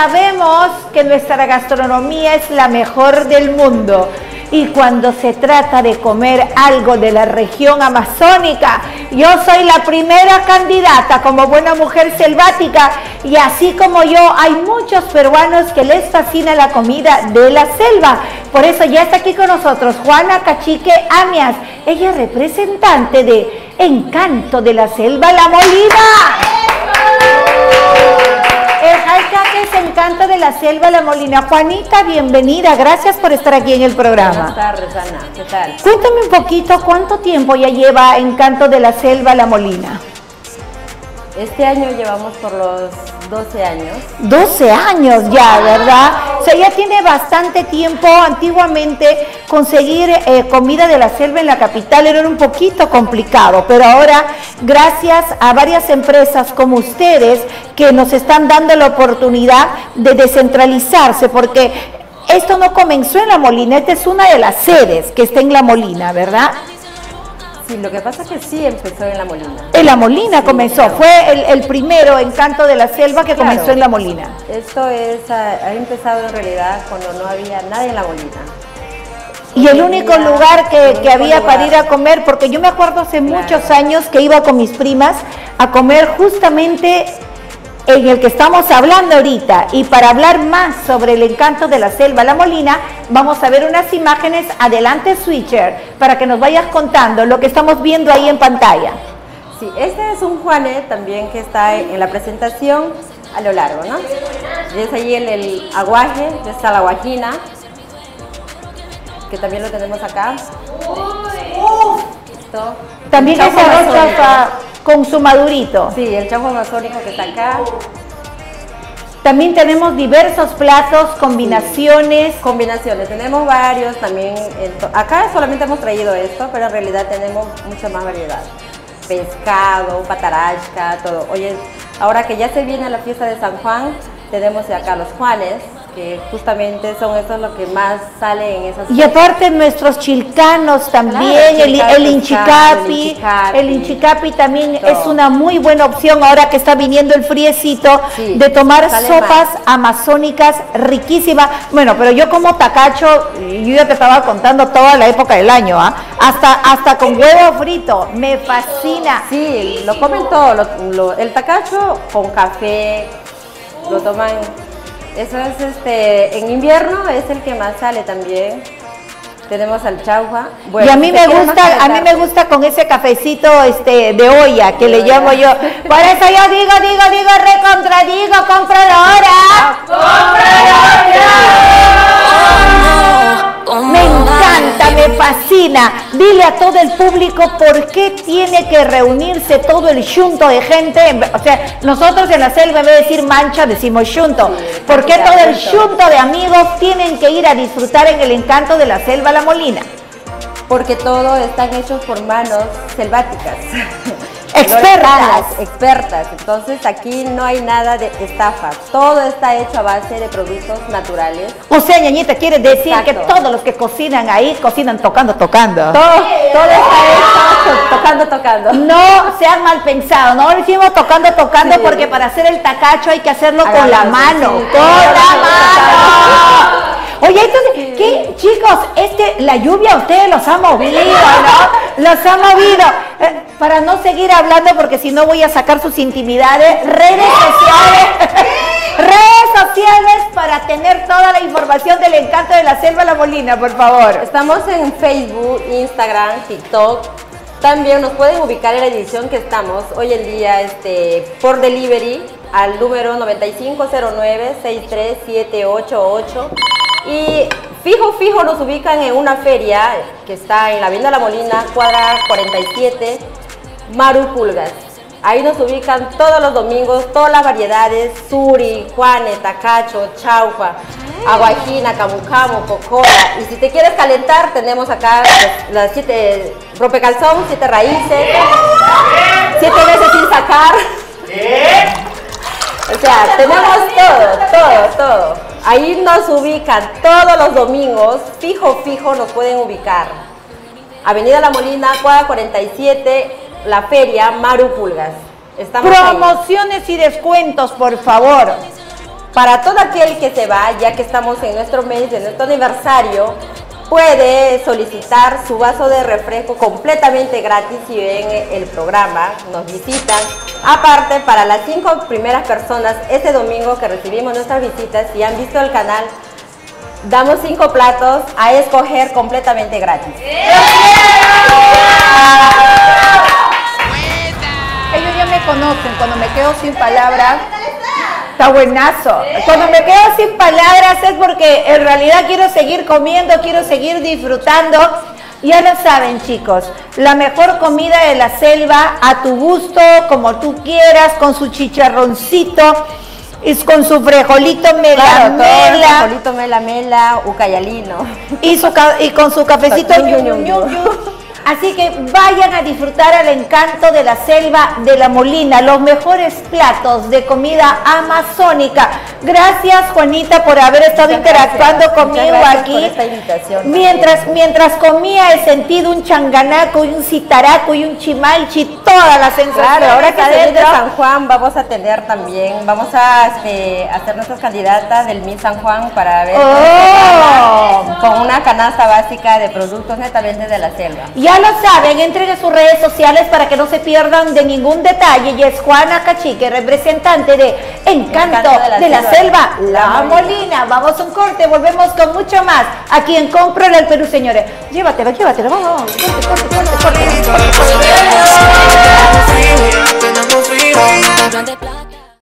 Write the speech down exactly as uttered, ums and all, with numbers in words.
sabemos que nuestra gastronomía es la mejor del mundo. Y cuando se trata de comer algo de la región amazónica, yo soy la primera candidata como buena mujer selvática, y así como yo, hay muchos peruanos que les fascina la comida de la selva. Por eso ya está aquí con nosotros Juana Cachique Amias, ella es representante de Encanto de la Selva La Molina. El hashtag es Encanto de la Selva La Molina. Juanita, bienvenida, gracias por estar aquí en el programa. Buenas tardes, Ana, ¿qué tal? Cuéntame un poquito, ¿cuánto tiempo ya lleva Encanto de la Selva La Molina? Este año llevamos por los doce años. doce años ya, ¿verdad? O sea, ya tiene bastante tiempo. Antiguamente conseguir eh, comida de la selva en la capital era un poquito complicado, pero ahora, gracias a varias empresas como ustedes, que nos están dando la oportunidad de descentralizarse, porque esto no comenzó en La Molina, esta es una de las sedes que está en La Molina, ¿verdad? Sí, lo que pasa es que sí empezó en La Molina. En La Molina sí, comenzó, claro. Fue el, el primero Encanto de la Selva que Claro. comenzó en La Molina. Esto es, ha, ha empezado en realidad cuando no había nadie en La Molina. Y el único lugar que, el que único había lugar. para ir a comer, porque yo me acuerdo hace Claro. muchos años que iba con mis primas a comer justamente en el que estamos hablando ahorita. Y para hablar más sobre el Encanto de la Selva La Molina, vamos a ver unas imágenes. Adelante, Switcher, para que nos vayas contando lo que estamos viendo ahí en pantalla. Sí, este es un Juanet también que está en la presentación a lo largo, ¿no? Y es ahí el, el aguaje, ya está la guajina, que también lo tenemos acá. Esto. También El ese chaufa arroz amazónico. chaufa con su madurito. Sí, el chaufa amazónico que está acá. También tenemos diversos platos, combinaciones. Combinaciones, tenemos varios también. en to- Acá solamente hemos traído esto, pero en realidad tenemos mucha más variedad. Pescado, patarasca, todo. Oye, ahora que ya se viene la fiesta de San Juan, tenemos acá los Juanes, que justamente son estos los que más sale en esas. Y aparte nuestros chilcanos también, Claro, el, chilcano, el pescado, inchicapi, el inchicapi. el inchicapi también Todo. es una muy buena opción ahora que está viniendo el friecito, Sí, de tomar sale sopas más. amazónicas riquísimas. Bueno, pero yo como tacacho, yo ya te estaba contando toda la época del año, ¿ah? hasta, hasta con huevo frito, me fascina. Sí, lo comen todo. lo- lo- el tacacho con café, lo toman. Eso es este, en invierno es el que más sale también. Tenemos al chaufa. Bueno, y a mí si me te quieres gusta, más a mí me calentar, gusta con ese cafecito este de olla que le De olla. llamo yo. Por eso yo digo, digo, digo, recontradigo, compradora. Me encanta, me fascina. Dile a todo el público por qué tiene que reunirse todo el xunto de gente. O sea, nosotros en la selva, en vez de decir mancha, decimos xunto. Sí, ¿Por qué todo el xunto. xunto de amigos tienen que ir a disfrutar en el Encanto de la Selva La Molina? Porque todo están hechos por manos selváticas. Expertas. Lorezanas, expertas. Entonces aquí no hay nada de estafa. Todo está hecho a base de productos naturales. O sea, ñañita, quiere decir Exacto. que todos los que cocinan ahí, cocinan tocando, tocando. Todo, todo está hecho tocando, tocando. No sean mal pensados, no decimos tocando, tocando, Sí. porque para hacer el tacacho hay que hacerlo con la Agarrarse, mano, sí, con con la la mano. Oye, entonces, ¿qué, chicos? Este, la lluvia a ustedes los ha movido, ¿no? Los ha movido. Eh, para no seguir hablando, porque si no voy a sacar sus intimidades, redes sociales, redes sociales para tener toda la información del Encanto de la Selva La Molina, por favor. Estamos en Facebook, Instagram, TikTok. También nos pueden ubicar en la edición que estamos hoy en día este, por delivery al número noventa y cinco cero nueve, sesenta y tres setecientos ochenta y ocho. Y fijo, fijo nos ubican en una feria que está en la Avenida La Molina, cuadra cuarenta y siete, Maru Pulgas. Ahí nos ubican todos los domingos, todas las variedades, suri, juane, tacacho, chaufa, aguajina, camu camu, cocola. Y si te quieres calentar, tenemos acá las, las siete, rompecalzón, siete raíces, siete veces sin sacar. O sea, tenemos todo, todo, todo. Ahí nos ubican todos los domingos, fijo, fijo nos pueden ubicar. Avenida La Molina, cuadra cuarenta y siete, la feria Maru Pulgas. Estamos ahí. Promociones y descuentos, por favor. Para todo aquel que se va, ya que estamos en nuestro mes, de nuestro aniversario, puede solicitar su vaso de refresco completamente gratis si ven el programa, nos visitan. Aparte, para las cinco primeras personas, este domingo que recibimos nuestras visitas, si han visto el canal, damos cinco platos a escoger completamente gratis. Ellos ya me conocen, cuando me quedo sin palabras, está buenazo. Cuando me quedo sin palabras es porque en realidad quiero seguir comiendo, quiero seguir disfrutando. Ya lo saben, chicos, la mejor comida de la selva, a tu gusto, como tú quieras, con su chicharroncito, y con su frijolito mela Claro, mela, frijolito mela mela, ucayalino. y, su, ca- y con su cafecito Ñu, ñu, ñu, ñu, ñu. ñu. Así que vayan a disfrutar al encanto de la selva de La Molina, los mejores platos de comida amazónica. Gracias, Juanita, por haber estado Muchas interactuando gracias. conmigo Muchas gracias aquí. por esta invitación Mientras, también. mientras comía he sentido un changanaco y un citaraco y un chimalchi, todas las sensaciones. Claro, ahora que se viene adentro. San Juan, vamos a tener también, vamos a este, hacer nuestras candidatas del Miss San Juan para ver Oh. con una canasta básica de productos netamente de la selva. Ya lo saben, entren a sus redes sociales para que no se pierdan de ningún detalle. Y es Juana Cachique, representante de Encanto, Encanto de la, de la selva, Selva, La La Molina. Molina. Vamos a un corte, volvemos con mucho más aquí en Cómpralo al Perú, señores. Llévatelo, llévatelo, vamos, vamos. Corte, corte, corte, corte. Tenemos frío, tenemos frío.